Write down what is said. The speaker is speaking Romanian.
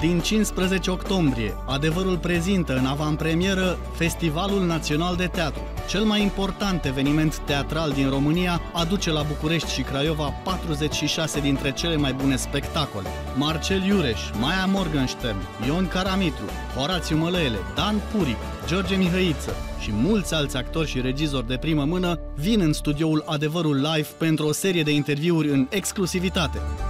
Din 15 octombrie, Adevărul prezintă în avantpremieră Festivalul Național de Teatru. Cel mai important eveniment teatral din România aduce la București și Craiova 46 dintre cele mai bune spectacole. Marcel Iureș, Maia Morgenstern, Ion Caramitru, Horațiu Mălăele, Dan Puric, George Mihăiță și mulți alți actori și regizori de primă mână vin în studioul Adevărul Live pentru o serie de interviuri în exclusivitate.